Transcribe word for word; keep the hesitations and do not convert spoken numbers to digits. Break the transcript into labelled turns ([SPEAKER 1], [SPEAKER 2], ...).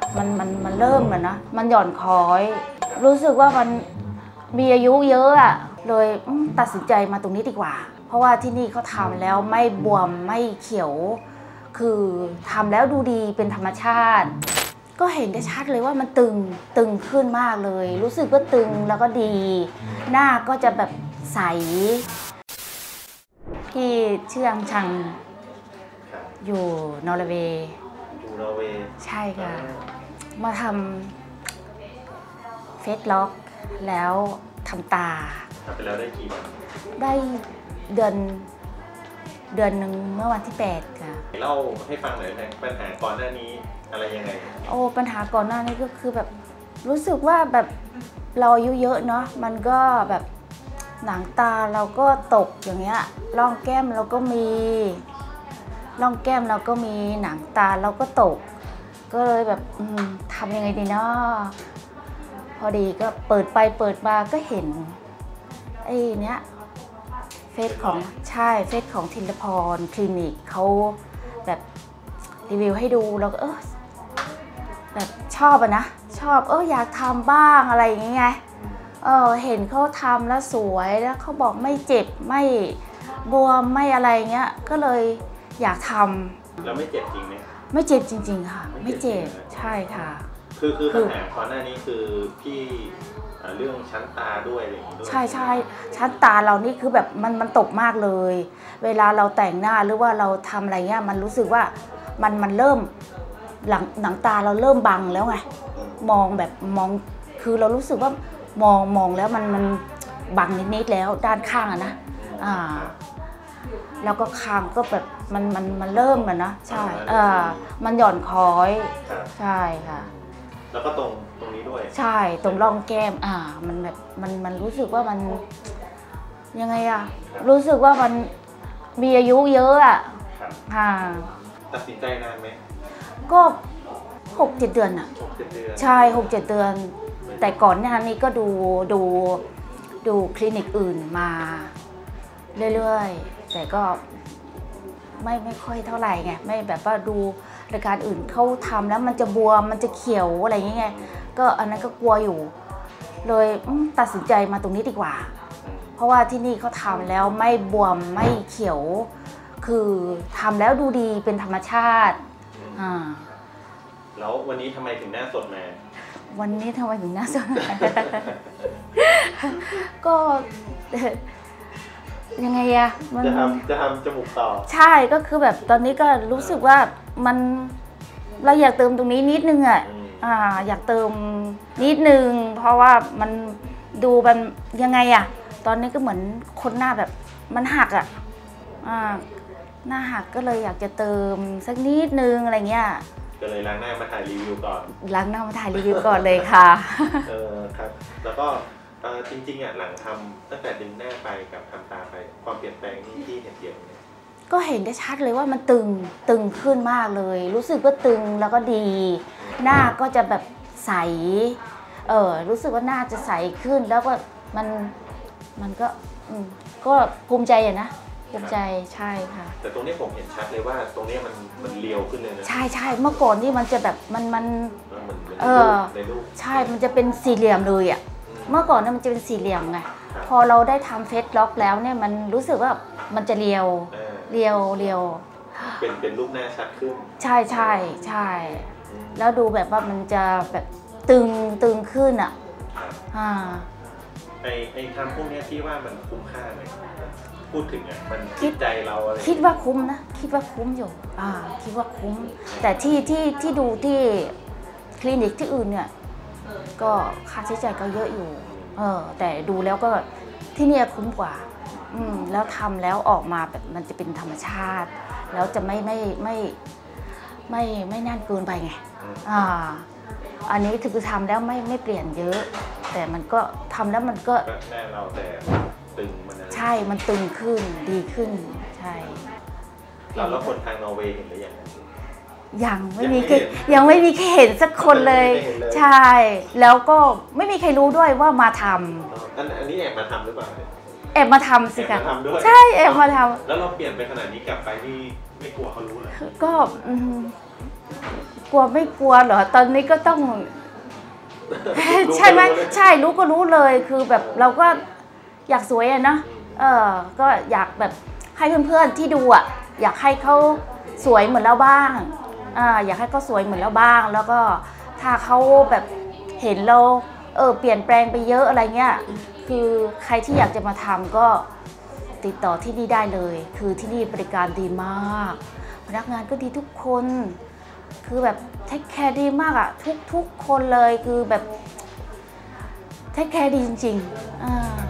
[SPEAKER 1] มันมันมันเริ่มอะนะมันหย่อนคล้อยรู้สึกว่ามันมีอายุเยอะอะเลยตัดสินใจมาตรงนี้ดีกว่าเพราะว่าที่นี่เขาทำแล้วไม่บวมไม่เขียวคือทำแล้วดูดีเป็นธรรมชาติก็เห็นได้ชัดเลยว่ามันตึงตึงขึ้นมากเลยรู้สึกว่าตึงแล้วก็ดีหน้าก็จะแบบใสพี่เชื่องชังอยู่นอร์เวย์
[SPEAKER 2] อยู่นอร์เวย์
[SPEAKER 1] ใช่ค่ะมาทำเฟซล็อกแล้วทำตา
[SPEAKER 2] ทำไปแล้วได้กี่วัน
[SPEAKER 1] ได้เดือนเดือนหนึ่งเมื่อวันที่แปดค่ะ
[SPEAKER 2] เล่าให้ฟังหน่อยนะปัญหาก่อนหน้านี้อะไรยังไง
[SPEAKER 1] โอ้ปัญหาก่อนหน้านี้ก็คือแบบรู้สึกว่าแบบเราอายุเยอะเนาะมันก็แบบหนังตาเราก็ตกอย่างเงี้ยร่องแก้มเราก็มีร่องแก้มเราก็มีหนังตาเราก็ตกก็เลยแบบทำยังไงดีเนาะพอดีก็เปิดไปเปิดมาก็เห็นไอ้เนี้ยเฟซของใช่เฟซของทินพรคลินิกเขาแบบรีวิวให้ดูแล้วก็เออแบบชอบอะนะชอบเอออยากทำบ้างอะไรอย่างเงี้ยเออเห็นเขาทำแล้วสวยแล้วเขาบอกไม่เจ็บไม่บวมไม่อะไรเงี้ยก็เลยอยากท
[SPEAKER 2] ำแล้วไม่เจ็บจริงไหม
[SPEAKER 1] ไม่เจ็บจริงๆค่ะไม่เจ็บใช่ค่ะ
[SPEAKER 2] คือคือปัญหาก่อนหน้านี้คือพี่เรื่องชั้นตาด้วยอะไรอย่างงี้ด้วย
[SPEAKER 1] ใช่ใช่ชั้นตาเรานี่คือแบบมันมันตกมากเลยเวลาเราแต่งหน้าหรือว่าเราทำอะไรเงี้ยมันรู้สึกว่ามันมันเริ่มหลังหนังตาเราเริ่มบังแล้วไงมองแบบมองคือเรารู้สึกว่ามองมองแล้วมันมันบังนิดๆแล้วด้านข้างอะนะอ่าแล้วก็คางก็แบบมันมันมันเริ่มอะนะใช่เออมันหย่อนคล้อยใช่ค่ะ
[SPEAKER 2] แล้วก็ตรงตรงนี้ด้วย
[SPEAKER 1] ใช่ตรงร่องแก้มอ่ามันแบบมันมันรู้สึกว่ามันยังไงอะรู้สึกว่ามันมีอายุเยอะอะค่ะ
[SPEAKER 2] ตัดสินใจนานไหม
[SPEAKER 1] ก็หกเจ็ดเดือนอะ
[SPEAKER 2] หกเจ็ดเดือน
[SPEAKER 1] ใช่หกเจ็ดเดือนแต่ก่อนหน้านี้ก็ดูดูดูคลินิกอื่นมาเรื่อยๆแต่ก็ไม่ไม่ค่อยเท่าไหร่ไงไม่แบบว่าดูรายการอื่นเขาทำแล้วมันจะบวมมันจะเขียวอะไรอย่างเงี้ยก็อันนั้นก็กลัวอยู่เลยตัดสินใจมาตรงนี้ดีกว่าเพราะว่าที่นี่เขาทำแล้วไม่บวมไม่เขียวคือทำแล้วดูดีเป็นธรรมชาติอ่า
[SPEAKER 2] แล้ววันนี้ทำไมถึงหน้าสดมา
[SPEAKER 1] วันนี้ทำไมถึงหน้าสดมาก็ยังไงอะ
[SPEAKER 2] จะทำจะทำจมูกต่อ
[SPEAKER 1] ใช่ก็คือแบบตอนนี้ก็รู้สึกว่ามันเราอยากเติมตรงนี้นิดนึงอ่ะอ่าอยากเติมนิดนึงเพราะว่ามันดูมันยังไงอะตอนนี้ก็เหมือนคนหน้าแบบมันหักอ่ะอ่าหน้าหักก็เลยอยากจะเติมสักนิดนึงอะไรเงี้ย
[SPEAKER 2] ก็เลยล้างหน้ามาถ่ายรีวิวก่อน
[SPEAKER 1] ล้างหน้ามาถ่ายรีวิวก่อนเลยค่ะ
[SPEAKER 2] เออครับแล้วก็จริงๆอ่ะหลังทำตั้งแต่ดึงหน้าไปกับทำตาไปความเปลี่ยนแปลงนี่ที่เห็นเดียวเนี่ย
[SPEAKER 1] ก็เห็นได้ชัดเลยว่ามันตึงตึงขึ้นมากเลยรู้สึกว่าตึงแล้วก็ดีหน้าก็จะแบบใสเออรู้สึกว่าหน้าจะใสขึ้นแล้วก็มันมันก็ก็ภูมิใจอะนะภูมิใจใช่ค่ะ
[SPEAKER 2] แต่ตรงนี้ผมเห็นชัดเลยว่าตรงนี้มันมันเรียวขึ้นเลยนะ
[SPEAKER 1] ใช่ใช่เมื่อก่อนที่มันจะแบบมันมันเออใช่มันจะเป็นสี่เหลี่ยมเลยอ่ะเมื่อก่อนเนี่ยมันจะเป็นสี่เหลี่ยมไงพอเราได้ทำเฟซล็อกแล้วเนี่ยมันรู้สึกว่ามันจะเรียวเรียวเรียว
[SPEAKER 2] เป็นเป็นรูปหน้าชัดขึ้น
[SPEAKER 1] ใช่ใช่ใช่แล้วดูแบบว่ามันจะแบบตึงตึงขึ้นอ่ะอ่า
[SPEAKER 2] ไอไอทำพวกนี้ที่ว่ามันคุ้มค่าไหมพูดถึงอ่ะมันคิดใจเราอะไร
[SPEAKER 1] คิดว่าคุ้มนะคิดว่าคุ้มอยู่อ่าคิดว่าคุ้มแต่ที่ที่ที่ดูที่คลินิกที่อื่นเนี่ยก็ค่าใช้จ่ายก็เยอะอยู่เออแต่ดูแล้วก็ที่นี่คุ้มกว่าอืมแล้วทำแล้วออกมาแบบมันจะเป็นธรรมชาติแล้วจะไม่ไม่ไม่ไม่ไม่แน่นเกินไปไงอ่าอันนี้คือทำแล้วไม่ไม่เปลี่ยนเยอะแต่มันก็ทำแล้วมันก็
[SPEAKER 2] แน่เราแต่ตึงมัน
[SPEAKER 1] ใช่มันตึงขึ้นดีขึ้นใช่
[SPEAKER 2] เราแล้วคนทางนอร์เวย์เห็นหรือยัง
[SPEAKER 1] ยังไม่มีใครยังไม่มีใครเห็นสักคนเลยใช่แล้วก็ไม่มีใครรู้ด้วยว่ามาทำ
[SPEAKER 2] อันอันนี้แอบมาทำหรือเปล่า
[SPEAKER 1] แอบมาทำสิคะใช่แอบมาทำ
[SPEAKER 2] แล้วเราเปลี่ยนไปขนาดนี้กลับไปนี่ไม่กลัวเขารู้เลย
[SPEAKER 1] ก็กลัวไม่กลัวเหรอตอนนี้ก็ต้อง ใช่ไหมใช่รู้ก็รู้เลยคือแบบเราก็อยากสวยอะนะเออก็อยากแบบให้เพื่อนๆที่ดูอะอยากให้เขาสวยเหมือนเราบ้างอ่าอยากให้เขาสวยเหมือนเราบ้าง แล้วก็ถ้าเขาแบบเห็นเราเออเปลี่ยนแปลงไปเยอะอะไรเงี้ยคือใครที่อยากจะมาทำก็ติดต่อที่นี่ได้เลยคือที่นี่บริการดีมากพนักงานก็ดีทุกคนคือแบบเทคแคร์ดีมากอะทุกทุกคนเลยคือแบบเทคแคร์ดีจริงๆอ่า